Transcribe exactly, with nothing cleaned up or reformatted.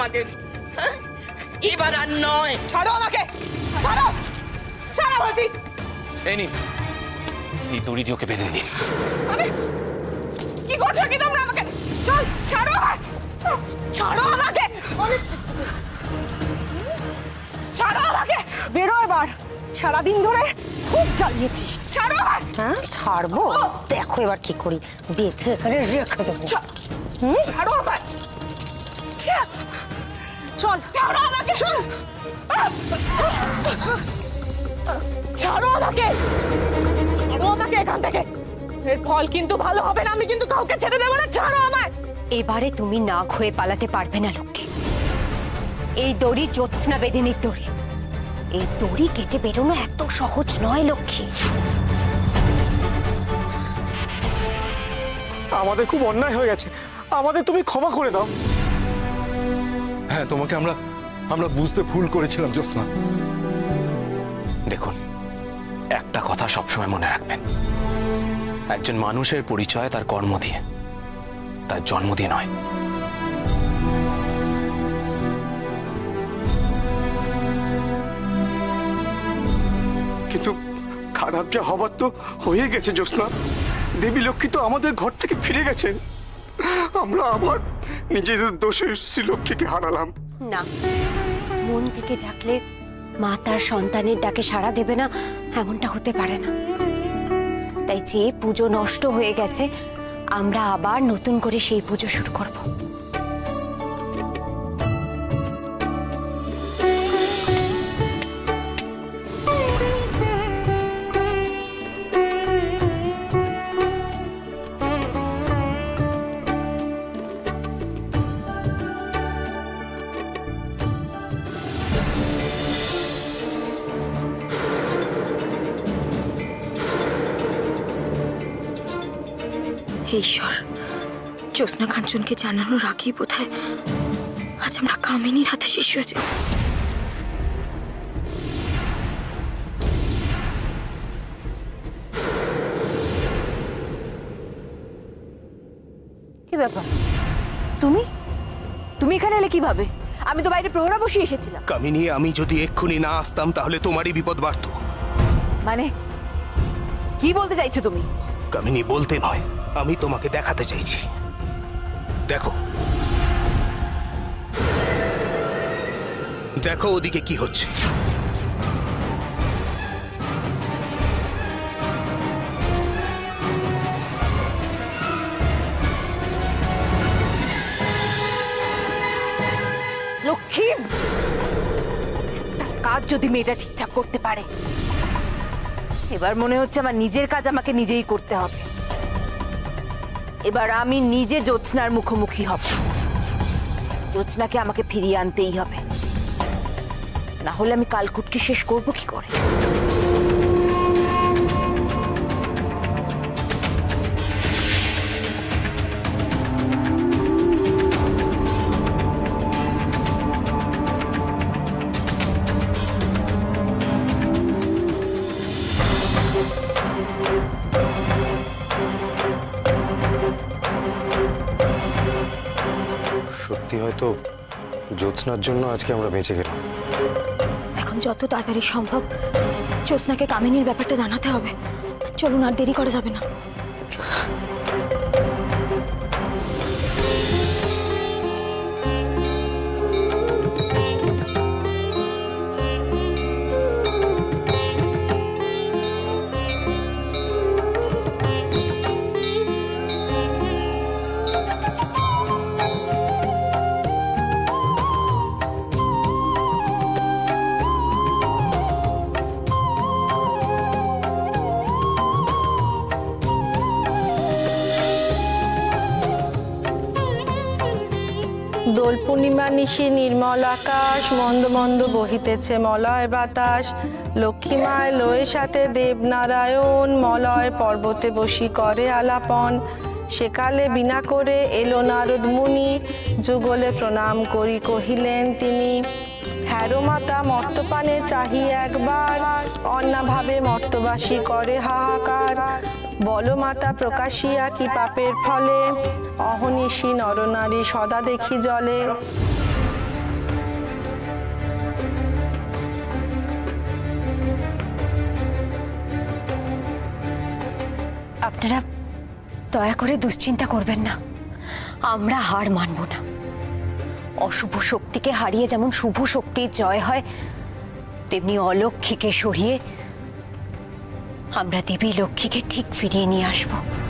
আমাদের। এবার আর নয়। ছাড়ো আমাকে, ছাড়ো, ছাড়ো বলছি। এই নিন, এই দড়ি দিয়ে ওকে বেঁধে দিন। আমি কি করছো কি তোমরা আমাকে? চল, ছাড়ো আমাকে, ছাড়ো আমাকে, ছাড়ো আমাকে। বেরো এবার, সারাদিন ধরে খুব জ্বালিয়েছিস। ছাড়ো আমাকে। হ্যাঁ ছাড়বো, দেখো এবার কি করি, বেঁধে এখানে রেখে দেবো। হুম, ছাড়ো আমাকে। চল, ছাড়ো আমাকে, চল, ছাড়ো আমাকে, ছাড়ো আমাকে এখান থেকে। এর ফল কিন্তু ভালো হবে না, আমি কিন্তু কাউকে ছেড়ে দেবো না। ছাড়ো আমায়। এবারে তুমি না হয়ে পালাতে পারবে না লক্ষ্মী। এই দড়ি জ্যোৎস্না বেদিনীর দড়ি, এই দড়ি কেটে বেরোনো এত সহজ নয় লক্ষ্মী। আমাদের খুব অন্যায় হয়ে গেছে, আমাদের তুমি ক্ষমা করে দাও। হ্যাঁ, তোমাকে আমরা আমরা বুঝতে ভুল করেছিলাম জ্যোৎস্না। দেখুন, একটা কথা সবসময় মনে রাখবেন, একজন মানুষের পরিচয় তার কর্ম দিয়ে, তার জন্ম দিয়ে নয়। কিন্তু খারাপ যা হবার তো হয়ে গেছে জ্যোৎস্না। দেবী লক্ষ্মী তো আমাদের ঘর থেকে ফিরে গেছেন, আমরা আবার নিজেদের দোষে শ্রীলক্ষ্মীকে হারালাম। না, মন থেকে ডাকলে মা তার সন্তানের ডাকে সাড়া দেবে না, এমনটা হতে পারে না। তাই যে পুজো নষ্ট হয়ে গেছে, আমরা আবার নতুন করে সেই পুজো শুরু করব। ঈশ্বর, জ্যোৎস্না কাঞ্চনকে জানানোর আগেই বোধহয় আজ আমরা কামিনীর হাতে শেষ হয়েছে। কি ব্যাপার, তুমি তুমি এখানে এলে কিভাবে? আমি তো বাইরে প্রহরা বসিয়ে এসেছিলাম। কামিনী, আমি যদি এক্ষুনি না আসতাম তাহলে তোমারই বিপদ বাড়তো। মানে কি বলতে চাইছো তুমি? কামিনী, বলতে নয়, আমি তোমাকে দেখাতে চাইছি। দেখো, দেখো ওদিকে কি হচ্ছে। লক্ষ্মী, কাজ যদি মেয়েটা ঠিকঠাক করতে পারে, এবার মনে হচ্ছে আমার নিজের কাজ আমাকে নিজেই করতে হবে। এবার আমি নিজে জ্যোৎস্নার মুখোমুখি হব। জ্যোৎস্নাকে আমাকে ফিরিয়ে আনতেই হবে, না হলে আমি কালকুটকে শেষ করব কি করে? সত্যি হয়তো জ্যোৎস্নার জন্য আজকে আমরা বেঁচে গেলাম। এখন যত তাড়াতাড়ি সম্ভব জ্যোৎস্নাকে কামিনীর ব্যাপারটা জানাতে হবে। চলুন, আর দেরি করা যাবে না। দোল পূর্ণিমা নিশি নির্মল আকাশ, মন্দ মন্দ বহিতেছে মলয় বাতাস। লক্ষ্মীমায় লয়ে সাথে দেবনারায়ণ, মলয় পর্বতে বসি করে আলাপন। সেকালে বিনা করে এলো নারদ মুনি, যুগলে প্রণাম করি কহিলেন তিনি। হ্যারো মাতা মর্তপানে চাহি একবার, অন্নাভাবে মর্তবাসী করে হাহাকার। বলো মাতা প্রকাশিয়া কি পাপের ফলে, অহনিশি নরনারী সদা দেখি জলে। আপনারা দয়া করে দুশ্চিন্তা করবেন না, আমরা হার মানব না। অশুভ শক্তিকে হারিয়ে যেমন শুভ শক্তির জয় হয়, তেমনি অলক্ষ্মীকে সরিয়ে আমরা দেবী লক্ষ্মীকে ঠিক ফিরিয়ে নিয়ে আসবো।